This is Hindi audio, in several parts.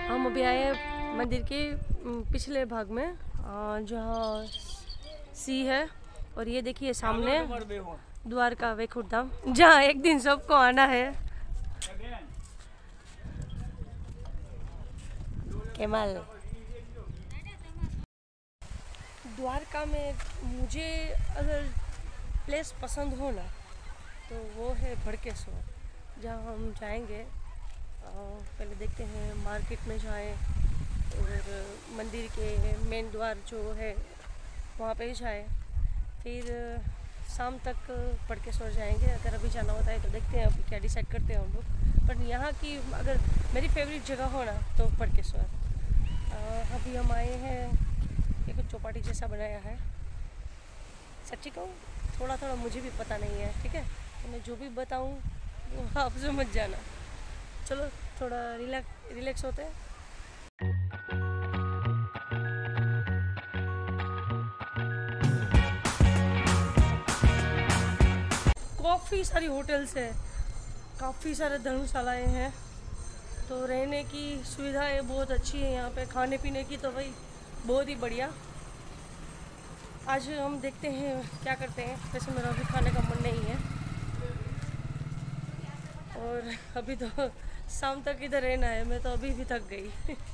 हम अभी आए हैं मंदिर के पिछले भाग में, जहाँ सी है। और ये देखिए सामने द्वारका वैकुंठ धाम, जहाँ एक दिन सबको आना है। केमल द्वारका में मुझे अगर प्लेस पसंद हो ना तो वो है भड़केश्वर, जहाँ हम जाएंगे। पहले देखते हैं मार्केट में जाएं और मंदिर के मेन द्वार जो है वहाँ पे जाएं, फिर शाम तक भड़केश्वर जाएंगे। अगर अभी जाना होता है तो देखते हैं अभी क्या डिसाइड करते हैं हम लोग। पर यहाँ की अगर मेरी फेवरेट जगह हो ना तो भड़केश्वर। अभी हम आए हैं, ये कुछ चौपाटी जैसा बनाया है। सच्ची कहूँ थोड़ा थोड़ा मुझे भी पता नहीं है, ठीक है, तो मैं जो भी बताऊँ वो आप समझ जाना। चलो थोड़ा रिलैक्स होते हैं। काफ़ी सारी होटल्स है, काफ़ी सारे धर्मशालाएँ हैं, तो रहने की सुविधाएं बहुत अच्छी है यहाँ पे। खाने पीने की तो भाई बहुत ही बढ़िया। आज हम देखते हैं क्या करते हैं। वैसे मेरा अभी खाने का मन नहीं है और अभी तो शाम तक इधर रहना है। मैं तो अभी भी थक गई।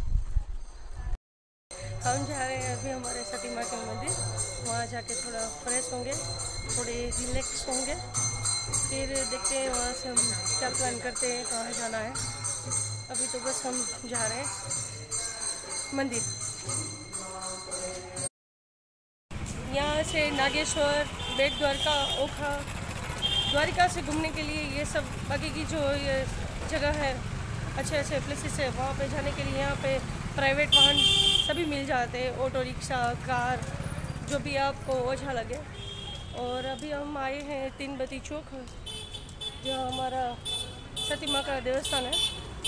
हम जा रहे हैं अभी हमारे सती माँ के मंदिर, वहाँ जाके थोड़ा फ्रेश होंगे, थोड़े रिलैक्स होंगे, फिर देखते हैं वहाँ से हम क्या प्लान करते हैं, कहाँ जाना है। अभी तो बस हम जा रहे हैं मंदिर। यहाँ से नागेश्वर, बेट द्वारका, ओखा, द्वारिका से घूमने के लिए ये सब बाकी की जो ये जगह है, अच्छे अच्छे प्लेसेस है, वहाँ पे जाने के लिए यहाँ पे प्राइवेट वाहन सभी मिल जाते हैं, ऑटो रिक्शा, कार, जो भी आपको अच्छा लगे। और अभी हम आए हैं तीन बत्ती चौक, जो हमारा सती माँ का देवस्थान है।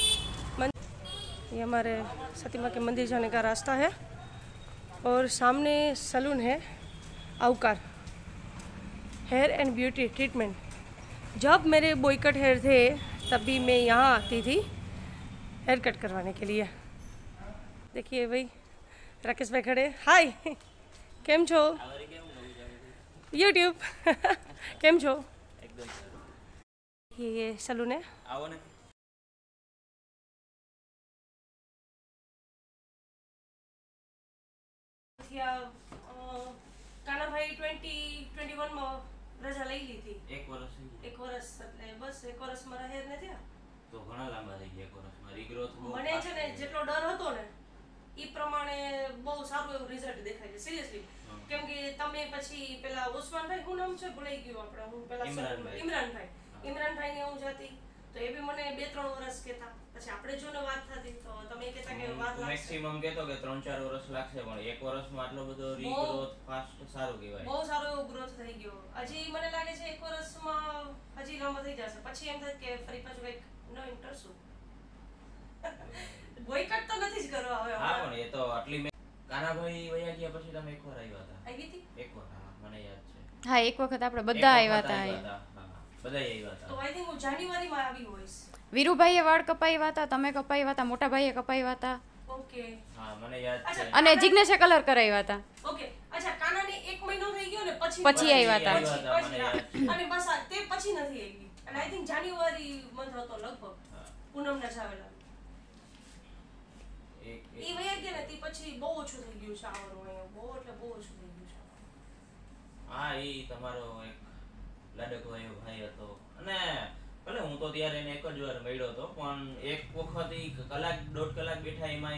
ये हमारे सती माँ के मंदिर जाने का रास्ता है और सामने सैलून है, Avkar hair and beauty treatment. जब मेरे बॉयकट हेयर थे तभी मैं यहाँ आती थी हेयर कट करवाने के लिए। देखिए भाई राकेश भाई खड़े। हाय, केम छो? यूट्यूब केम छो? ये सैलून है। काना भाई 2021 में રજા લઈ લીધી। એક વર્ષ એટલે બસ એક વર્ષ મારા હેર ને થયા તો ઘણા લાંબા થઈ ગયા. એક વર્ષમાં રીગ્રોથ બહુ મને છે ને જેટલો ડર હતો ને એ પ્રમાણે બહુ સારું એવું રિઝલ્ટ દેખાય છે સિરિયસલી। કેમ કે તમે પછી પેલા ઉસ્માનભાઈ, શું નામ છે ભૂલાઈ ગયું આપણે, હું પેલા ઇમરાનભાઈ ને હું જાતી તો એ બી મને 2-3 વર્ષ કહેતા, પછી આપણે જો ને વાત થતી તો તમે કહેતા કે વાત લાગશે મેક્સિમમ કહેતો કે 3-4 વર્ષ લાગશે, પણ એક વર્ષમાં આટલો બધો રીગ્રોથ ફાસ્ટ સારું કહેવાય, બહુ સારો એવો ગ્રોથ થઈ ગયો। હજી મને લાગે છે એક વર્ષમાં હજી લાંબા થઈ જશે, પછી એમ થાય કે ફરી પાછું કંઈક નવીન કરશું। બોયકટ તો નથી જ કરવા હવે। હા પણ એ તો આટલી કાનાભાઈ વયા ગયા પછી તમે એકવાર આવ્યા હતા? આવી હતી એકવાર, હા મને યાદ છે। હા એક વખત આપણે બધા આવ્યા હતા। બધા આવ્યા હતા તો આઈ થિંક હું જાન્યુઆરીમાં આવી હોઈશ। વીરુભાઈએ વાળ કપાવ્યા હતા, તમે કપાવ્યા હતા, મોટા ભાઈએ કપાવ્યા હતા। ઓકે હા મને યાદ છે। અને જિગ્નેશે કલર કરાવ્યા હતા। ઓકે અચ્છા, કાનાને 1 મહિનો થઈ ગયો ને પછી પછી આવ્યા હતા। અને બસ તે પછી નથી આવી। અને આઈ થિંક જાન્યુઆરી મંથ હતો લગભગ, પૂનમના જાવેલા એ વયા ગયા ને તે પછી બહુ ઓછું થઈ ગયું છે આવવાનું અહીંયા, બહુ એટલે બહુ ઓછું થઈ ગયું છે। હા એ તમારો એક લાડકો એવો ભાઈ હતો, અને ભલે હું તો ત્યારે એને એક જ વાર મળ્યો હતો, પણ એક વખત ઈ કલાક 1.5 કલાક બેઠા એમાં।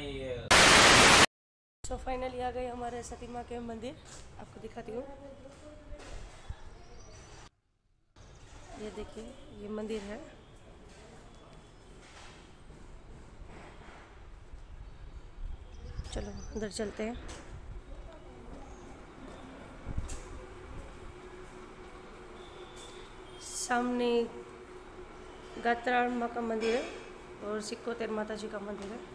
तो फाइनली आ गए हमारे सती माँ के मंदिर, आपको दिखाती हूँ। ये देखिए ये मंदिर है। चलो अंदर चलते हैं। सामने गात्राण माँ का मंदिर है और सिक्कोतेर माता जी का मंदिर है।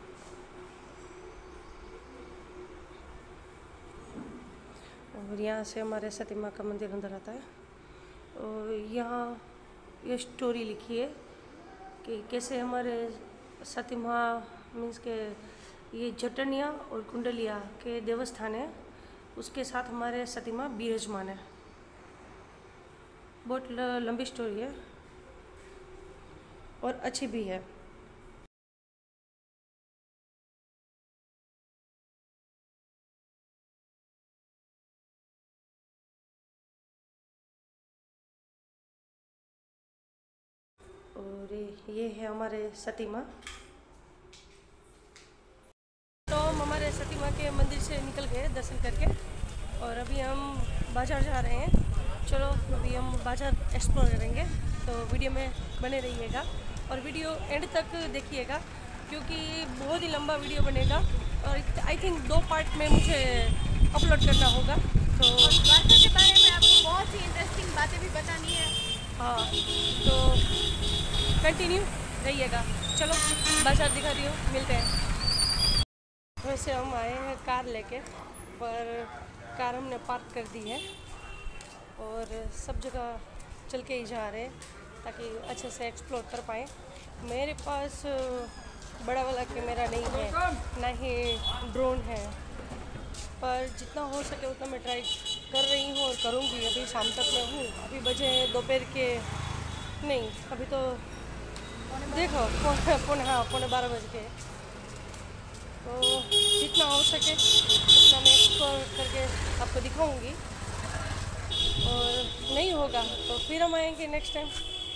और यहाँ से हमारे सती माँ का मंदिर अंदर आता है। और यहाँ ये स्टोरी लिखी है कि कैसे हमारे सती माँ मीन्स के ये जटनिया और कुंडलिया के देवस्थान है, उसके साथ हमारे सती माँ विराजमान है। बहुत लंबी स्टोरी है और अच्छी भी है। और ये है हमारे सती माँ। तो हम हमारे सती माँ के मंदिर से निकल गए दर्शन करके और अभी हम बाज़ार जा रहे हैं। चलो अभी हम बाज़ार एक्सप्लोर करेंगे, तो वीडियो में बने रहिएगा और वीडियो एंड तक देखिएगा क्योंकि बहुत ही लंबा वीडियो बनेगा और आई थिंक 2 पार्ट में मुझे अपलोड करना होगा। तो द्वारका के बारे में आपको बहुत सी इंटरेस्टिंग बातें भी बतानी है। हाँ, तो कंटिन्यू रहिएगा। चलो बाज़ार दिखा रही हूँ, मिलते हैं। वैसे हम आए हैं कार लेके, पर कार हमने पार्क कर दी है और सब जगह चल के ही जा रहे हैं ताकि अच्छे से एक्सप्लोर कर पाएँ। मेरे पास बड़ा वाला कैमरा नहीं है, ना ही ड्रोन है, पर जितना हो सके उतना मैं ट्राई कर रही हूँ और करूँगी। अभी शाम तक मैं हूँ, अभी बजे दोपहर के नहीं, अभी तो देखो पौने 12 बज गए। तो जितना हो सके उतना मैं एक्सप्लोर करके आपको दिखाऊंगी और नहीं होगा तो फिर हम आएंगे नेक्स्ट टाइम।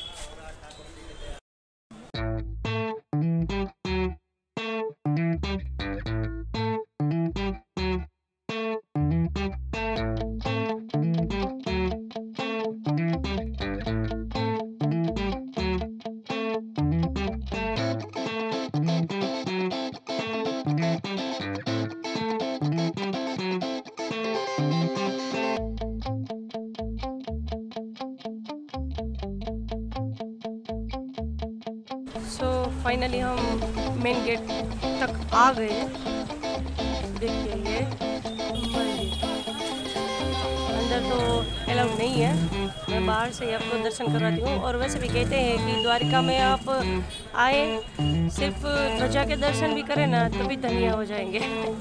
सो फाइनली हम मेन गेट तक आ गए। देखिए ये मंदिर अंदर तो अलाउड नहीं है, मैं बाहर से ही आपको दर्शन करवाती हूँ। और वैसे भी कहते हैं कि द्वारिका में आप आए, सिर्फ ध्वजा के दर्शन भी करें ना तो भी धन्य हो जाएंगे।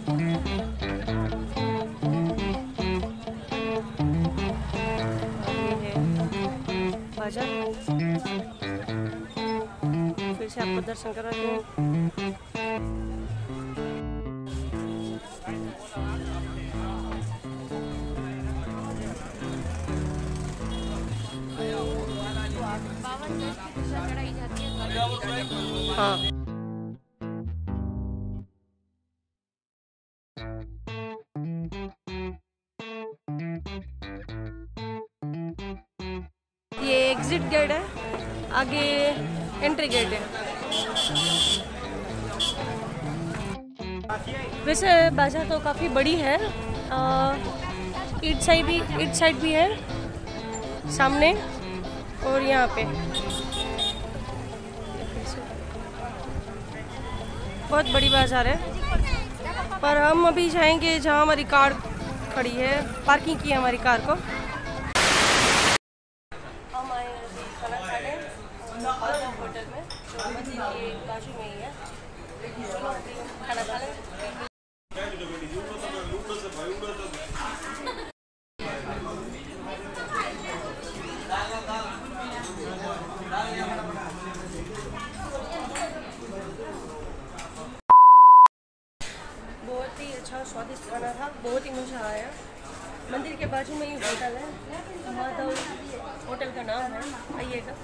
ये है बाजार, फिर से आपको दर्शन कराती हूँ। चढ़ाई जाती है। हाँ, ये एग्जिट गेट है, आगे एंट्री गेट है। वैसे बाजार तो काफ़ी बड़ी है, ईट साइड भी है सामने और यहाँ पे बहुत बड़ी बाजार है। पर हम अभी जाएंगे जहाँ हमारी कार खड़ी है, पार्किंग की है हमारी कार को। हम आए अभी खाना खाने होटल में जो मंदिर के बाजू में ही है। चलो अभी खाना खा लें। बहुत ही अच्छा स्वादिष्ट खाना था, बहुत ही मज़ा आया। मंदिर के बाजू में ही होटल है, माधव होटल का नाम है, आइएगा।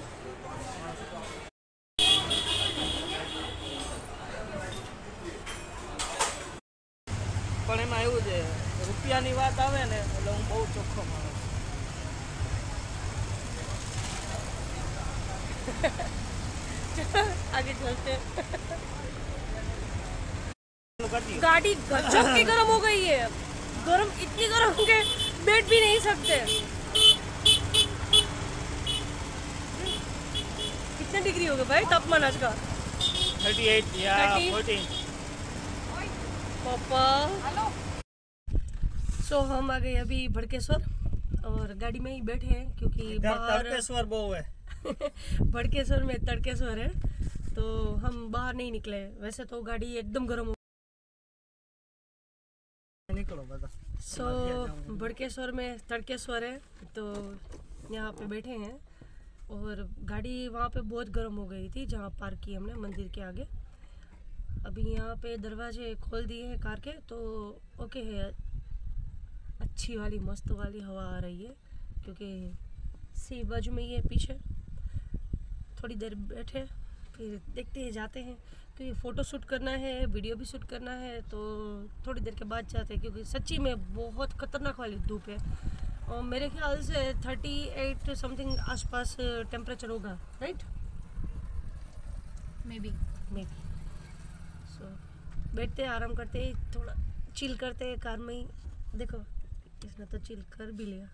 પણ એમાં એવું છે રૂપિયાની વાત આવે ને એટલે હું બહુ ચોખ્ખો માણસ आगे चलते हैं। કરતી गाड़ी गजब की गर्म हो गई है, गर्म इतनी गर्म के बैठ भी नहीं सकते। कितने डिग्री हो गए भाई तापमान आज का? 38 या 30? 14 पापा सो हम आ गए अभी भड़केश्वर और गाड़ी में ही बैठे हैं क्योंकि बाहर તડકેશ્વર બહુ હે भड़केश्वर में तड़केश्वर है, तो हम बाहर नहीं निकले। वैसे तो गाड़ी एकदम गर्म बड़केश्वर में तड़केश्वर है, तो यहाँ पे बैठे हैं और गाड़ी वहाँ पे बहुत गर्म हो गई थी जहाँ पार्क की हमने मंदिर के आगे। अभी यहाँ पे दरवाजे खोल दिए हैं कार के, तो ओके है, अच्छी वाली मस्त वाली हवा आ रही है क्योंकि सी बाजू में ही है पीछे। थोड़ी देर बैठे फिर देखते हैं, जाते हैं क्योंकि फ़ोटो शूट करना है, वीडियो भी शूट करना है, तो थोड़ी देर के बाद जाते हैं क्योंकि सच्ची में बहुत ख़तरनाक वाली धूप है और मेरे ख्याल से 38 समथिंग आसपास टेम्परेचर होगा, राइट? May be. सो बैठते आराम करते, थोड़ा चिल करते कार में ही। देखो इसने तो चिल कर भी लिया।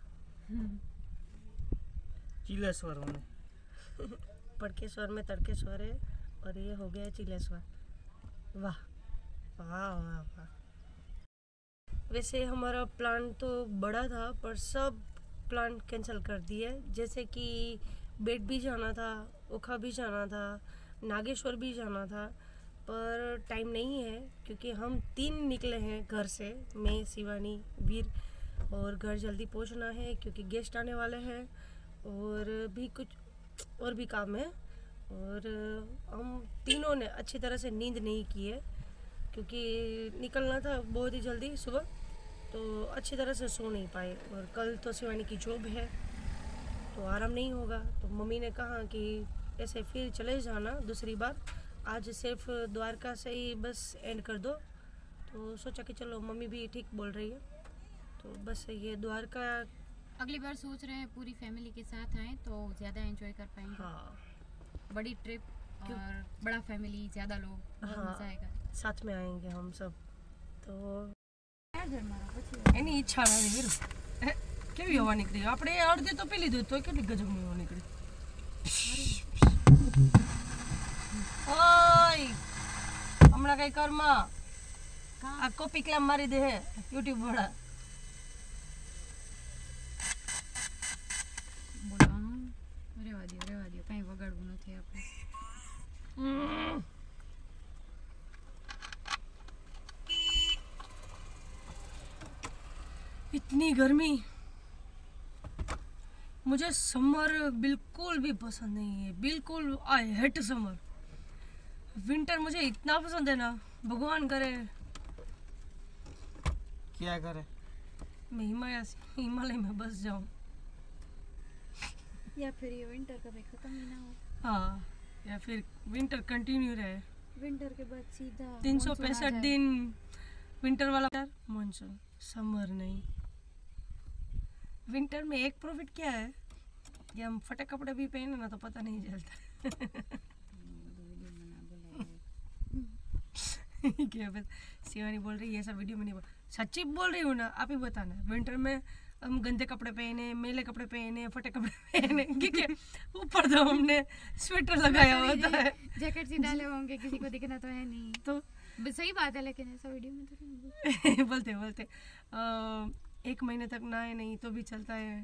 चिलेश्वर में बड़केश्वर में तड़केश्वर है और ये हो गया चिलेश्वर। वाह वाह वाह वाह। वैसे हमारा प्लान तो बड़ा था पर सब प्लान कैंसिल कर दिए, जैसे कि बेट भी जाना था, ओखा भी जाना था, नागेश्वर भी जाना था, पर टाइम नहीं है क्योंकि हम 3 निकले हैं घर से, मैं, शिवानी, वीर, और घर जल्दी पहुंचना है क्योंकि गेस्ट आने वाले हैं और भी कुछ और भी काम है। और हम तीनों ने अच्छी तरह से नींद नहीं की है क्योंकि निकलना था बहुत ही जल्दी सुबह, तो अच्छी तरह से सो नहीं पाए। और कल तो शिवानी की जॉब है तो आराम नहीं होगा, तो मम्मी ने कहा कि ऐसे फिर चले जाना दूसरी बार, आज सिर्फ द्वारका से ही बस एंड कर दो। तो सोचा कि चलो, मम्मी भी ठीक बोल रही है, तो बस ये द्वारका अगली बार सोच रहे हैं पूरी फैमिली के साथ आएँ तो ज़्यादा एंजॉय कर पाएंगे। हाँ बड़ी ट्रिप और बड़ा फैमिली, ज़्यादा लोग, बहुत हाँ, मज़ा आएगा। साथ में आएंगे हम सब। तो घर એની ઈચ્છા નથી વીર, કેવી હવા નીકળી, આપણે અડધી તો પી લીધું તો કેટલી ગજબની હવા નીકળી। ઓય હમણાં કઈ કરમાં આ કોપી ક્લેમ મારી દે હે યુટ્યુબ વાળા। બોલવાનું રહેવા દો, કાંઈ વગાડવું નથી આપણે। इतनी गर्मी, मुझे समर बिल्कुल भी पसंद नहीं है, बिल्कुल। I hate summer. विंटर मुझे इतना पसंद है ना, भगवान करे क्या करे, मैं हिमालय में बस जाऊं, या फिर ये विंटर कभी ख़त्म ही ना हो। हाँ, या फिर विंटर कंटिन्यू रहे, विंटर के बाद सीधा 365 दिन विंटर वाला, मानसून, समर नहीं। विंटर में एक प्रॉफिट क्या है कि हम फटे कपड़े भी पहने ना तो पता नहीं चलता। क्या बस शिवानी बोल रही है, ऐसा वीडियो में नहीं बोल, सच्ची बोल रही हूँ ना, आप ही बताना। विंटर में हम गंदे कपड़े पहने, मैले कपड़े पहने, फटे कपड़े पहने, क्योंकि ऊपर तो हमने स्वेटर लगाया होता है, जैकेट सी डाले होंगे, किसी को दिखना तो है नहीं। तो सही बात है, लेकिन ऐसा वीडियो में तो नहीं बोलते 1 महीने तक नहाए नहीं तो भी चलता है।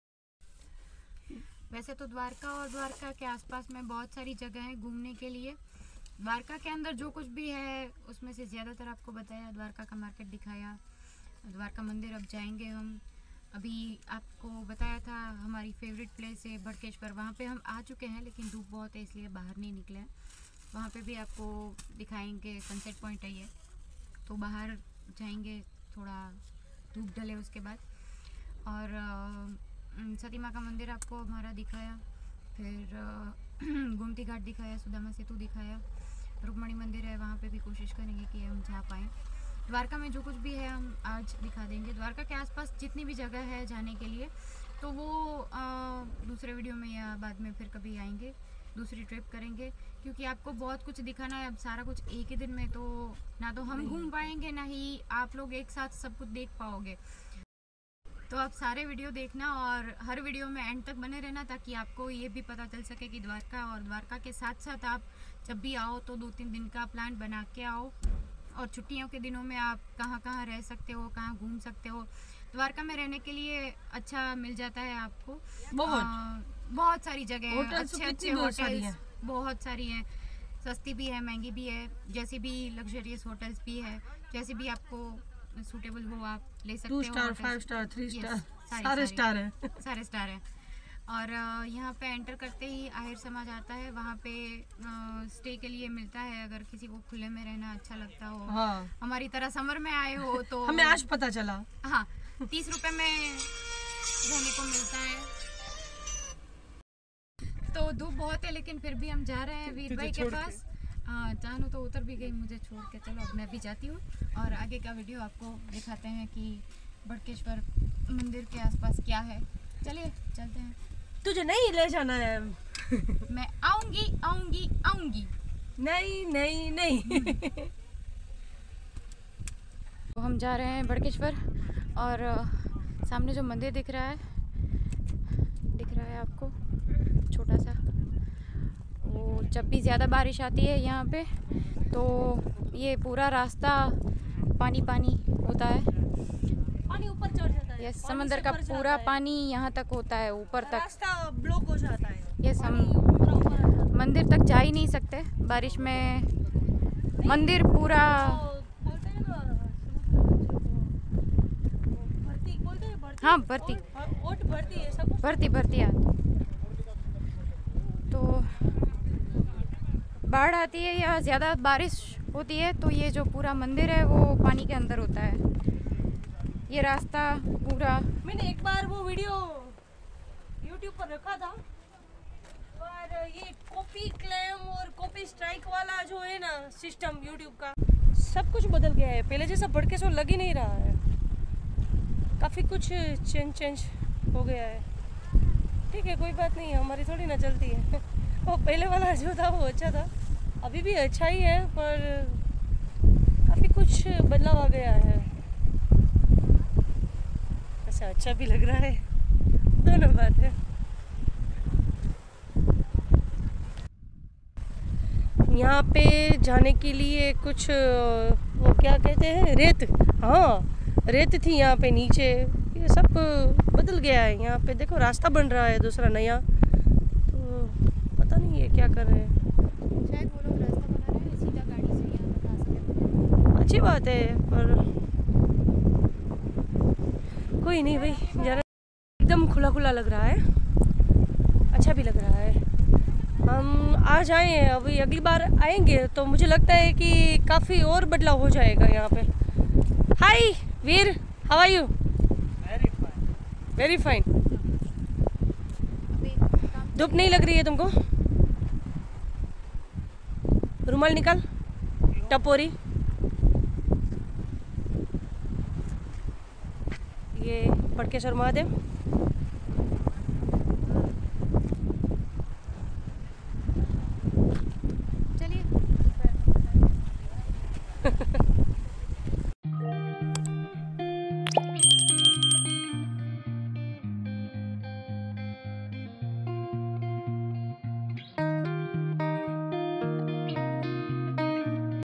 वैसे तो द्वारका और द्वारका के आसपास में बहुत सारी जगह है घूमने के लिए। द्वारका के अंदर जो कुछ भी है उसमें से ज़्यादातर आपको बताया, द्वारका का मार्केट दिखाया, द्वारका मंदिर अब जाएंगे हम। अभी आपको बताया था हमारी फेवरेट प्लेस है बड़केश्वर, वहाँ पे हम आ चुके हैं लेकिन धूप बहुत है इसलिए बाहर नहीं निकले हैं। वहाँ पे भी आपको दिखाएंगे, सनसेट पॉइंट है ये, तो बाहर जाएंगे थोड़ा धूप ढले उसके बाद। और सती माँ का मंदिर आपको हमारा दिखाया, फिर गोमती घाट दिखाया, सुदामा सेतु दिखाया, रुक्मणी मंदिर है वहाँ पे भी कोशिश करेंगे कि हम जा पाएँ। द्वारका में जो कुछ भी है हम आज दिखा देंगे। द्वारका के आसपास जितनी भी जगह है जाने के लिए तो वो दूसरे वीडियो में या बाद में फिर कभी आएंगे, दूसरी ट्रिप करेंगे, क्योंकि आपको बहुत कुछ दिखाना है। अब सारा कुछ एक ही दिन में तो ना तो हम घूम पाएंगे ना ही आप लोग एक साथ सब कुछ देख पाओगे। तो आप सारे वीडियो देखना और हर वीडियो में एंड तक बने रहना ताकि आपको ये भी पता चल सके कि द्वारका और द्वारका के साथ साथ आप जब भी आओ तो 2-3 दिन का प्लान बना के आओ, और छुट्टियों के दिनों में आप कहाँ कहाँ रह सकते हो, कहाँ घूम सकते हो। द्वारका में रहने के लिए अच्छा मिल जाता है आपको, बहुत सारी जगह है, अच्छे होटल्स बहुत सारी हैं, सस्ती भी है महंगी भी है, जैसी भी लग्जरियस होटल्स भी है, जैसे भी आपको सूटेबल हो आप ले सकते 2 हो। Star, hotels- 5 star, 3 Yes, star, सारे सारे स्टार हैं। सारे स्टार हैं। और यहाँ पे एंटर करते ही आहिर समाज आता है, वहाँ पे स्टे के लिए मिलता है अगर किसी को खुले में रहना अच्छा लगता हो। हाँ, हमारी तरह समर में आए हो तो हमें आज पता चला। हाँ 30 रुपए में रहने को मिलता है। तो धूप बहुत है लेकिन फिर भी हम जा रहे हैं वीर भाई के पास। जानू तो उतर भी गई मुझे छोड़ के, चलो अब मैं भी जाती हूँ और आगे का वीडियो आपको दिखाते हैं कि बड़केश्वर मंदिर के आसपास क्या है। चलिए चलते हैं। तुझे नहीं ले जाना है। मैं आऊंगी आऊंगी आऊंगी। नहीं नहीं नहीं। तो हम जा रहे हैं बड़केश्वर और सामने जो मंदिर दिख रहा है आपको छोटा सा, वो जब भी ज़्यादा बारिश आती है यहाँ पे तो ये पूरा रास्ता पानी पानी होता है। पानी ऊपर चढ़ जाता है। यस, समंदर का पूरा पानी यहाँ तक होता है, ऊपर तक। रास्ता ब्लॉक हो जाता है। यस, हम मंदिर तक जा ही नहीं सकते बारिश में। मंदिर पूरा हाँ भरती है। तो बाढ़ आती है या ज़्यादा बारिश होती है तो ये जो पूरा मंदिर है वो पानी के अंदर होता है। ये रास्ता पूरा मैंने एक बार वो वीडियो YouTube पर रखा था, पर ये कॉपी क्लेम और कॉपी स्ट्राइक वाला जो है ना सिस्टम YouTube का, सब कुछ बदल गया है। पहले जैसा बड़केश्वर लग ही नहीं रहा है, काफ़ी कुछ चेंज हो गया है। ठीक है, कोई बात नहीं, हमारी थोड़ी ना चलती है। वो पहले वाला जो था वो अच्छा था, अभी भी अच्छा ही है, पर काफ़ी कुछ बदलाव आ गया है। अच्छा भी लग रहा है, दोनों बात है। यहाँ पे जाने के लिए कुछ वो क्या कहते हैं, रेत, हाँ रेत थी यहाँ पे नीचे। ये सब बदल गया है। यहाँ पे देखो रास्ता बन रहा है दूसरा नया, तो पता नहीं ये क्या कर रहे हैं। शायद वो लोग रास्ता बना रहे हैं, सीधा गाड़ी से यहाँ तक आ सके। अच्छी बात है, पर कोई नहीं भाई, जरा एकदम खुला खुला लग रहा है, अच्छा भी लग रहा है। हम आज आए हैं, अभी अगली बार आएंगे तो मुझे लगता है कि काफ़ी और बदलाव हो जाएगा यहाँ पे। Hi Veer, how are you? Very fine. धूप नहीं लग रही है तुमको? रुमाल निकाल, टपोरी। ये बड़केश्वर महादेव।